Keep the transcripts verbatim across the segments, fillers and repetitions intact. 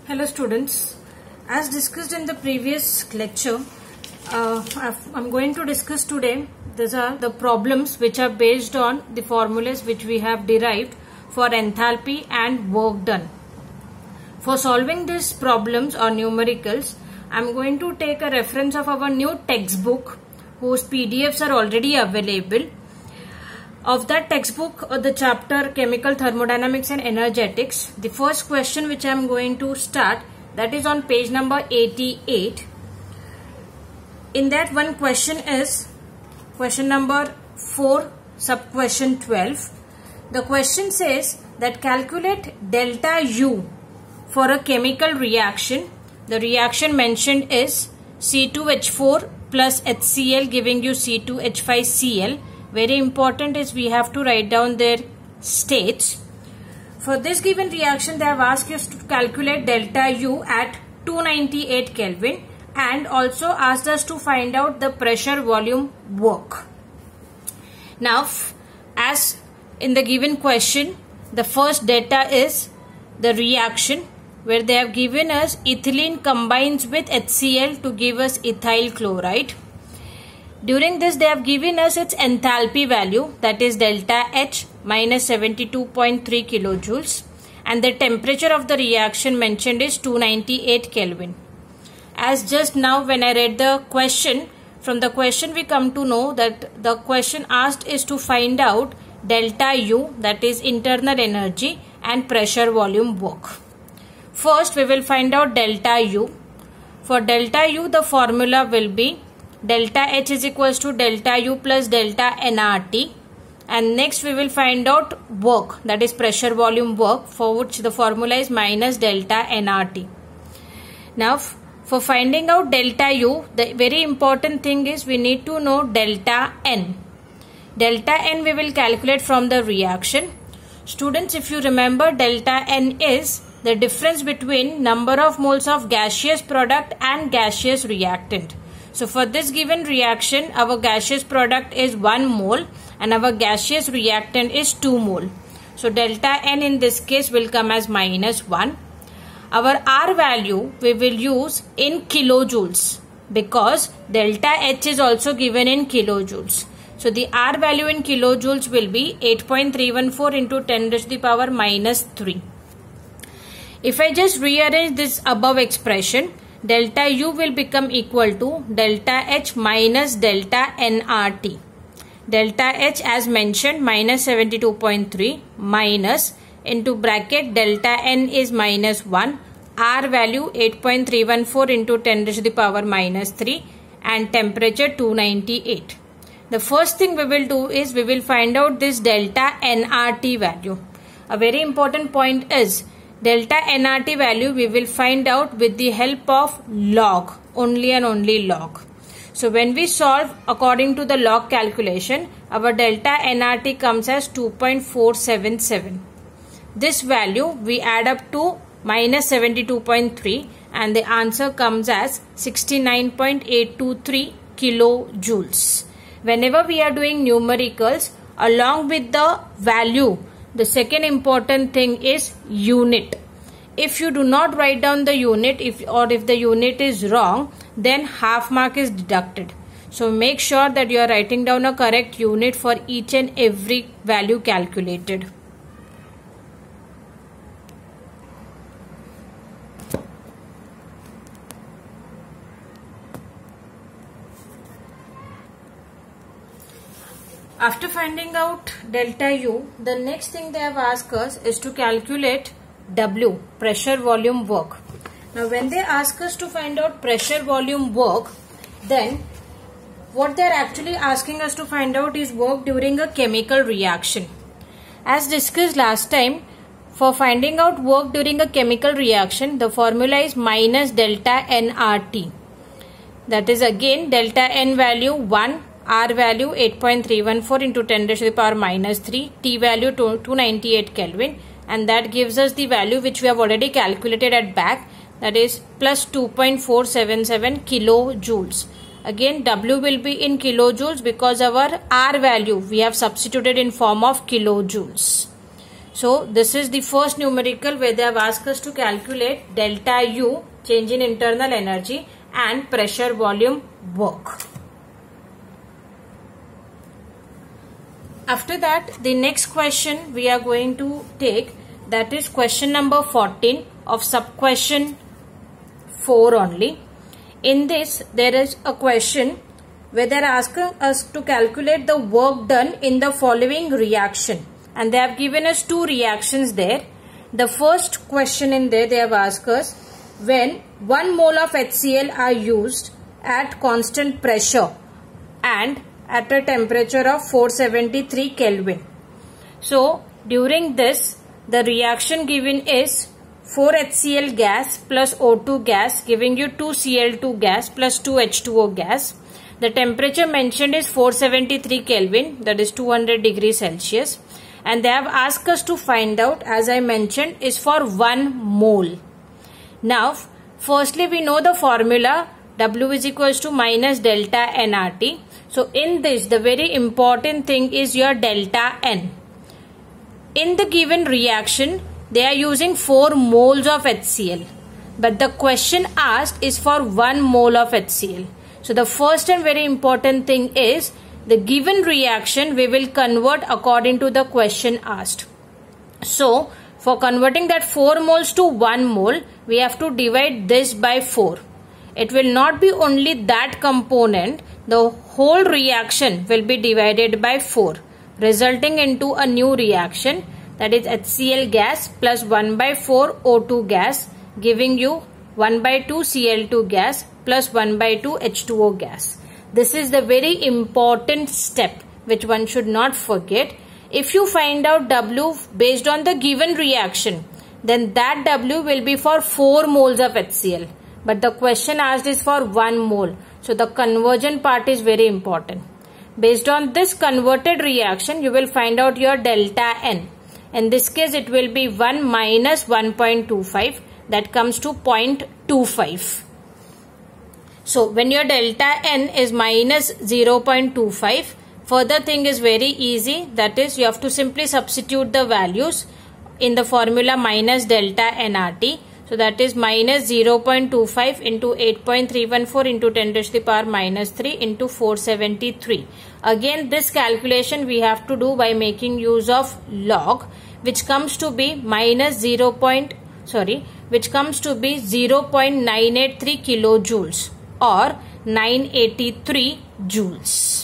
Hello students, as discussed in the previous lecture, uh, I'm going to discuss today these are the problems which are based on the formulas which we have derived for enthalpy and work done. For solving these problems or numericals, I'm going to take a reference of our new textbook whose P D Fs are already available. Of that textbook, uh, the chapter Chemical Thermodynamics and Energetics, the first question which I am going to start, that is on page number eighty-eight. In that one question is question number four, sub question twelve. The question says that calculate delta U for a chemical reaction. The reaction mentioned is C two H four plus H C l giving you C two H five C l. Very important is we have to write down their states. For this given reaction, they have asked us to calculate delta U at two hundred ninety-eight Kelvin and also asked us to find out the pressure volume work. Now, as in the given question, the first data is the reaction where they have given us ethylene combines with H C l to give us ethyl chloride. During this, they have given us its enthalpy value, that is delta H minus seventy-two point three kilojoules, and the temperature of the reaction mentioned is two hundred ninety-eight Kelvin. As just now when I read the question, from the question we come to know that the question asked is to find out delta U, that is internal energy, and pressure volume work. First we will find out delta U. For delta U, the formula will be delta H is equals to delta U plus delta N R T, and next we will find out work, that is pressure volume work, for which the formula is minus delta N R T. Now for finding out delta U, the very important thing is we need to know delta N. Delta N we will calculate from the reaction. Students, if you remember, delta N is the difference between number of moles of gaseous product and gaseous reactant. So for this given reaction, our gaseous product is one mole and our gaseous reactant is two mole. So delta N in this case will come as minus one. Our R value we will use in kilojoules because delta H is also given in kilojoules. So the R value in kilojoules will be eight point three one four into ten to the power minus three. If I just rearrange this above expression, delta U will become equal to delta H minus delta N R T. Delta H as mentioned minus seventy-two point three minus into bracket delta N is minus one, R value eight point three one four into ten to the power minus three, and temperature two hundred ninety-eight. The first thing we will do is we will find out this delta N R T value. A very important point is delta N R T value we will find out with the help of log, only and only log. So when we solve according to the log calculation, our delta N R T comes as two point four seven seven. This value we add up to minus seventy-two point three and the answer comes as sixty-nine point eight two three kilojoules. Whenever we are doing numericals, along with the value, the second important thing is unit. If you do not write down the unit, if or if the unit is wrong, then half mark is deducted. So make sure that you are writing down a correct unit for each and every value calculated. After finding out delta U, the next thing they have asked us is to calculate W, pressure volume work. Now when they ask us to find out pressure volume work, then what they are actually asking us to find out is work during a chemical reaction. As discussed last time, for finding out work during a chemical reaction, the formula is minus delta N R T. That is again delta N value one, R value eight point three one four into ten to the power minus three, T value two hundred ninety-eight Kelvin, and that gives us the value which we have already calculated at back, that is plus two point four seven seven kilojoules. Again W will be in kilojoules because our R value we have substituted in form of kilojoules. So this is the first numerical where they have asked us to calculate delta U, change in internal energy, and pressure, volume, work. After that, the next question we are going to take, that is question number fourteen of sub question four only. In this, there is a question where they are asking us to calculate the work done in the following reaction. And they have given us two reactions there. The first question in there, they have asked us, when one mole of HCl are used at constant pressure and at a temperature of four seventy-three Kelvin. So during this, the reaction given is four H C l gas plus O two gas, giving you two C l two gas plus two H two O gas. The temperature mentioned is four seventy-three Kelvin, that is two hundred degrees Celsius. And they have asked us to find out, as I mentioned, is for one mole. Now, firstly we know the formula, W is equals to minus delta N R T. So in this, the very important thing is your delta N. In the given reaction, they are using four moles of H C l. But the question asked is for one mole of H C l. So the first and very important thing is, the given reaction we will convert according to the question asked. So for converting that four moles to one mole, we have to divide this by four. It will not be only that component, the whole reaction will be divided by four, resulting into a new reaction, that is H C l gas plus one by four O two gas, giving you one by two C l two gas plus one by two H two O gas. This is the very important step which one should not forget. If you find out W based on the given reaction, then that W will be for four moles of H C l. But the question asked is for one mole. So the conversion part is very important. Based on this converted reaction, you will find out your delta N. In this case, it will be one minus one point two five. That comes to zero point two five. So when your delta N is minus zero point two five, further thing is very easy. That is, you have to simply substitute the values in the formula minus delta N R T. So that is minus zero point two five into eight point three one four into ten to the power minus three into four seventy-three. Again, this calculation we have to do by making use of log, which comes to be minus zero. Sorry, which comes to be zero point nine eight three kilojoules or nine hundred eighty-three joules.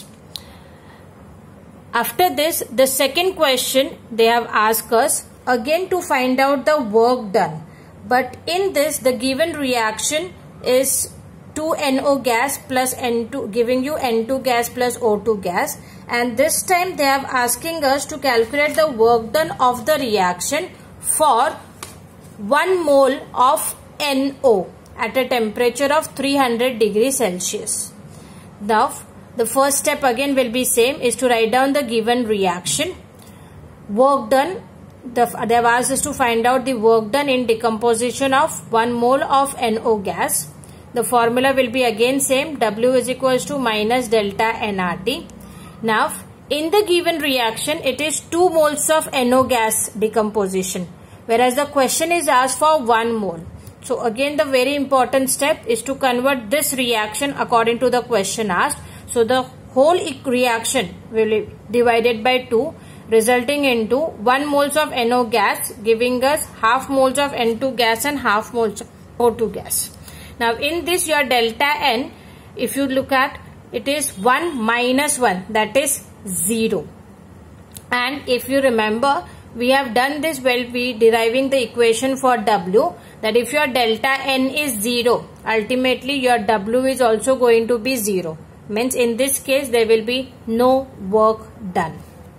After this, the second question they have asked us again to find out the work done. But in this, the given reaction is two N O gas plus N two, giving you N two gas plus O two gas. And this time they are asking us to calculate the work done of the reaction for one mole of N O at a temperature of three hundred degrees Celsius. Now, the first step again will be same, is to write down the given reaction. Work done. The, they have asked us to find out the work done in decomposition of one mole of N O gas. The formula will be again same, W is equals to minus delta N R T. Now, in the given reaction, it is two moles of N O gas decomposition, whereas the question is asked for one mole. So again, the very important step is to convert this reaction according to the question asked. So the whole reaction will be divided by two, resulting into one moles of N O gas, giving us half moles of N two gas and half moles of O two gas. Now in this, your delta N, if you look at, it is one minus one, that is zero. And if you remember, we have done this while we deriving the equation for W, that if your delta N is zero, ultimately your W is also going to be zero. Means in this case, there will be no work done.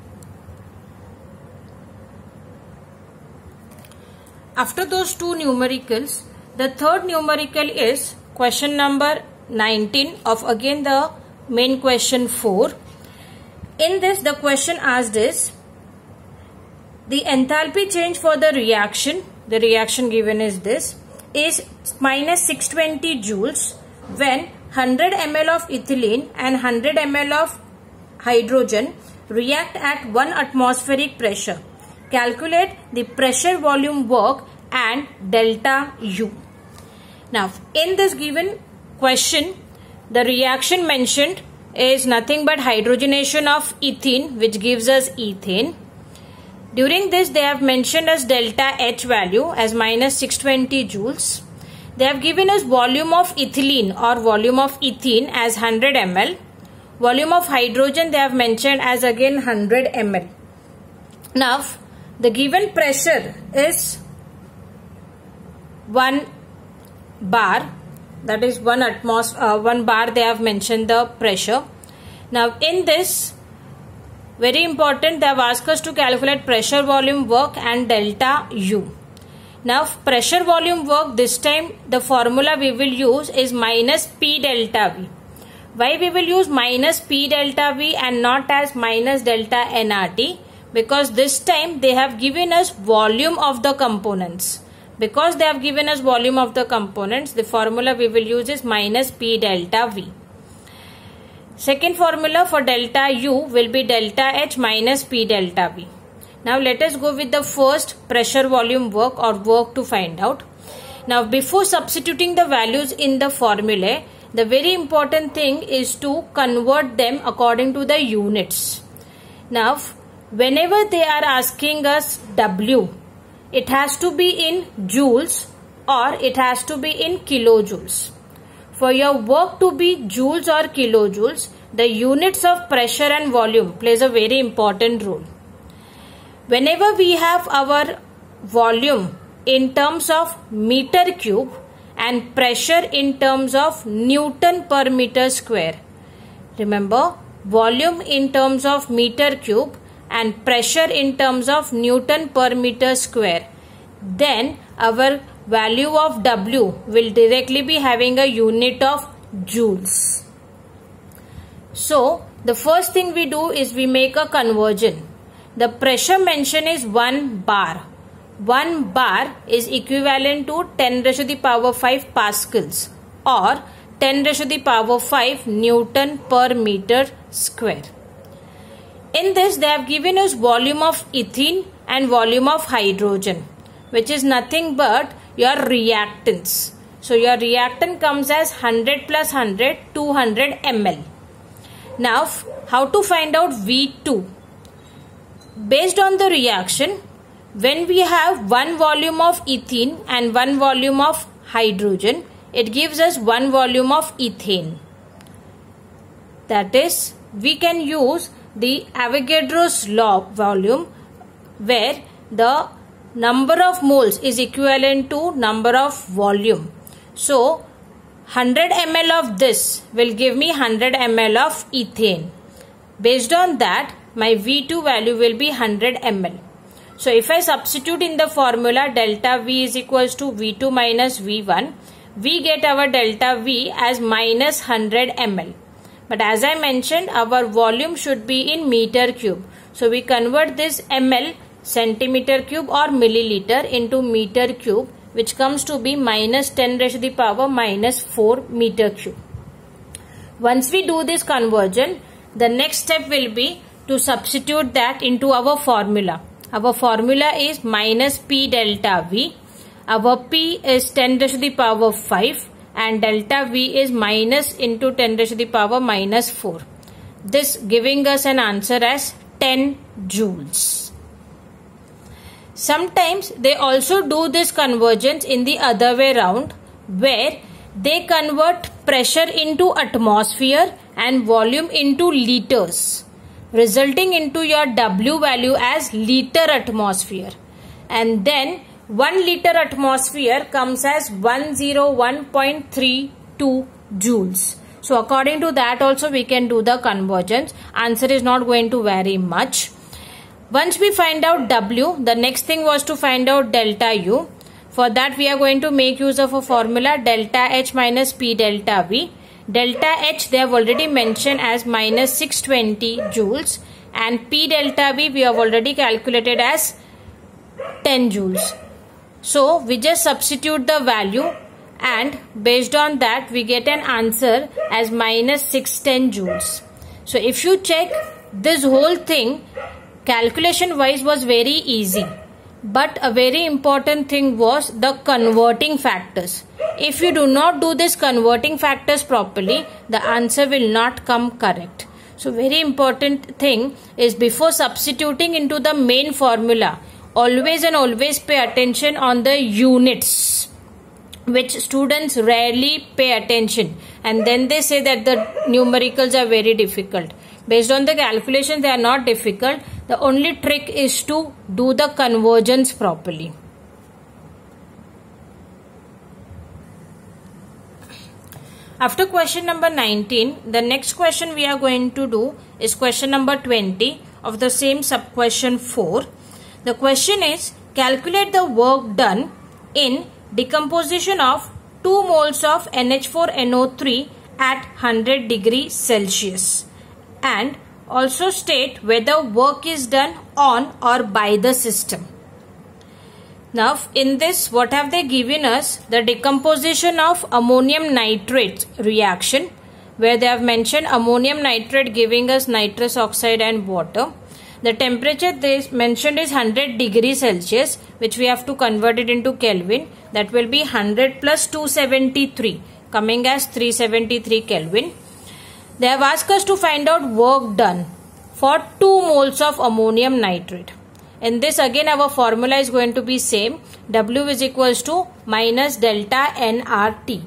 After those two numericals, the third numerical is question number nineteen of again the main question four. In this, the question asked is, the enthalpy change for the reaction, the reaction given is this, is minus six hundred twenty joules when one hundred milliliters of ethylene and one hundred milliliters of hydrogen react at one atmospheric pressure calculate the pressure volume work and delta U. Now, in this given question, the reaction mentioned is nothing but hydrogenation of ethene, which gives us ethane. During this, they have mentioned as delta H value as minus six hundred twenty joules. They have given us volume of ethylene or volume of ethene as one hundred milliliters. Volume of hydrogen they have mentioned as again one hundred milliliters. Now, the given pressure is one bar, that is one atmosphere, uh, one bar they have mentioned the pressure. Now, in this, very important, they have asked us to calculate pressure volume work and delta U. Now, pressure volume work, this time the formula we will use is minus P delta V. Why we will use minus P delta V and not as minus delta N R T? Because this time they have given us volume of the components. Because they have given us volume of the components, the formula we will use is minus P delta V. Second formula for delta U will be delta H minus P delta V. Now let us go with the first pressure volume work or work to find out. Now before substituting the values in the formula, the very important thing is to convert them according to the units. Now, whenever they are asking us W, it has to be in joules or it has to be in kilojoules. For your work to be joules or kilojoules, the units of pressure and volume plays a very important role. Whenever we have our volume in terms of meter cube, and pressure in terms of Newton per meter square. Remember, volume in terms of meter cube and pressure in terms of Newton per meter square. Then our value of W will directly be having a unit of joules. So, the first thing we do is we make a conversion. The pressure mentioned is one bar. one bar is equivalent to ten raised to the power five pascals or ten raised to the power five Newton per meter square. In this, they have given us volume of ethene and volume of hydrogen, which is nothing but your reactants. So, your reactant comes as one hundred plus one hundred, two hundred milliliters. Now, how to find out V two? Based on the reaction, when we have one volume of ethene and one volume of hydrogen, it gives us one volume of ethane. That is, we can use the Avogadro's law volume, where the number of moles is equivalent to number of volume. So, one hundred milliliters of this will give me one hundred milliliters of ethane. Based on that, my V two value will be one hundred milliliters. So, if I substitute in the formula delta V is equals to V two minus V one, we get our delta V as minus one hundred milliliters. But as I mentioned, our volume should be in meter cube. So, we convert this ml, centimeter cube or milliliter into meter cube, which comes to be minus ten raised to the power minus four meter cube. Once we do this conversion, the next step will be to substitute that into our formula. Our formula is minus P delta V. Our P is ten raised to the power five and delta V is minus into ten raised to the power minus four. This giving us an answer as ten joules. Sometimes they also do this convergence in the other way round, where they convert pressure into atmosphere and volume into liters, resulting into your W value as liter atmosphere, and then one liter atmosphere comes as one hundred one point three two joules. So according to that also we can do the convergence. Answer is not going to vary much. Once we find out W, the next thing was to find out delta U. For that we are going to make use of a formula delta H minus P delta V. Delta H they have already mentioned as minus six hundred twenty joules, and P delta V we have already calculated as ten joules. So we just substitute the value, and based on that we get an answer as minus six hundred ten joules. So if you check this whole thing, calculation wise was very easy, but a very important thing was the converting factors. If you do not do this converting factors properly, the answer will not come correct. So very important thing is, before substituting into the main formula, always and always pay attention on the units, which students rarely pay attention, and then they say that the numericals are very difficult. Based on the calculations, they are not difficult. The only trick is to do the conversions properly. After question number nineteen, the next question we are going to do is question number twenty of the same sub question four. The question is, calculate the work done in decomposition of two moles of N H four N O three at one hundred degrees Celsius, and also state whether work is done on or by the system. Now in this, what have they given us? The decomposition of ammonium nitrate reaction, where they have mentioned ammonium nitrate giving us nitrous oxide and water. The temperature they mentioned is one hundred degrees Celsius, which we have to convert it into Kelvin. That will be one hundred plus two hundred seventy-three, coming as three hundred seventy-three Kelvin. They have asked us to find out work done for two moles of ammonium nitrate. In this, again our formula is going to be same. W is equals to minus delta N R T.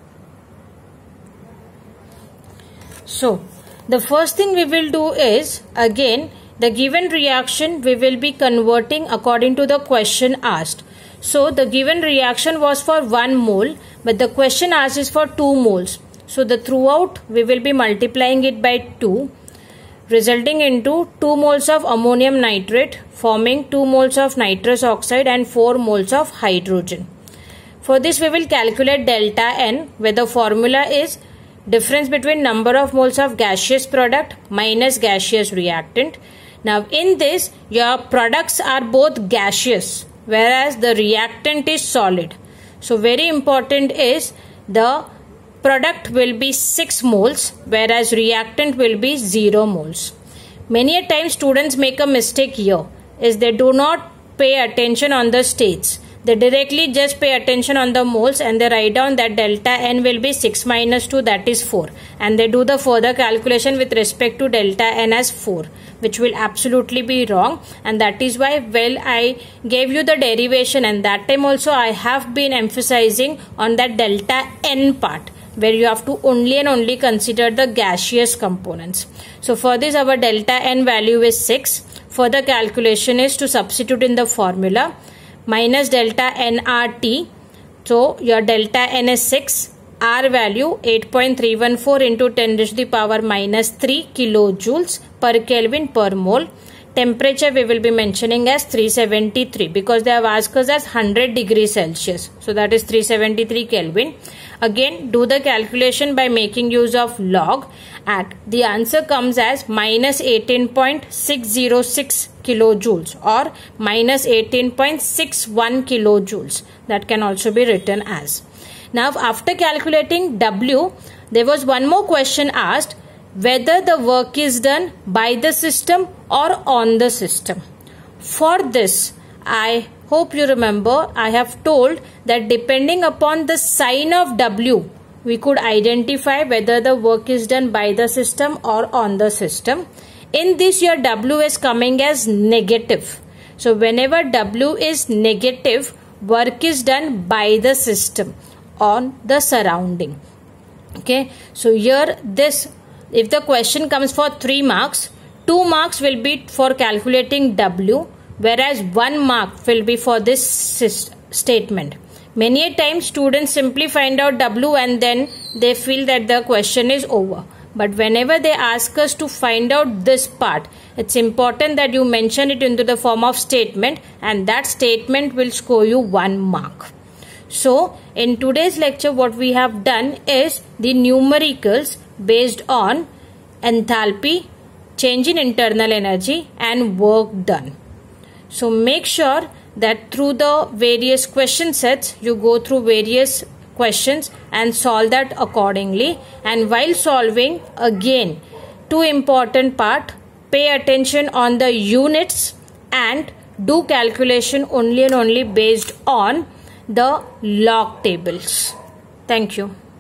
So the first thing we will do is, again the given reaction we will be converting according to the question asked. So the given reaction was for one mole, but the question asked is for two moles. So the throughout we will be multiplying it by two, resulting into two moles of ammonium nitrate forming two moles of nitrous oxide and four moles of hydrogen. For this we will calculate delta N, where the formula is difference between number of moles of gaseous product minus gaseous reactant. Now in this, your products are both gaseous, whereas the reactant is solid. So very important is, the product will be six moles, whereas reactant will be zero moles. Many a time students make a mistake here, is they do not pay attention on the states. They directly just pay attention on the moles and they write down that delta N will be six minus two, that is four. And they do the further calculation with respect to delta N as four, which will absolutely be wrong. And that is why, well, I gave you the derivation, and that time also I have been emphasizing on that delta N part, where you have to only and only consider the gaseous components. So for this, our delta N value is six. Further calculation is to substitute in the formula minus delta N R T. So your delta N is six, R value eight point three one four into ten to the power minus three kilojoules per Kelvin per mole. Temperature we will be mentioning as three hundred seventy-three, because they have asked us as one hundred degrees Celsius. So that is three hundred seventy-three Kelvin. Again, do the calculation by making use of log, and the answer comes as minus eighteen point six zero six kilojoules or minus eighteen point six one kilojoules. That can also be written as. Now after calculating W, there was one more question asked, whether the work is done by the system or on the system. For this, I hope you remember, I have told that depending upon the sign of W, we could identify whether the work is done by the system or on the system. In this, your W is coming as negative. So whenever W is negative, work is done by the system on the surrounding. Okay, so here this, if the question comes for three marks, two marks will be for calculating W, whereas one mark will be for this statement. Many a time students simply find out W and then they feel that the question is over. But whenever they ask us to find out this part, it's important that you mention it into the form of statement, and that statement will score you one mark. So in today's lecture, what we have done is the numericals based on enthalpy, change in internal energy and work done. So make sure that through the various question sets, you go through various questions and solve that accordingly. And while solving, again, two important part, pay attention on the units and do calculation only and only based on the log tables. Thank you.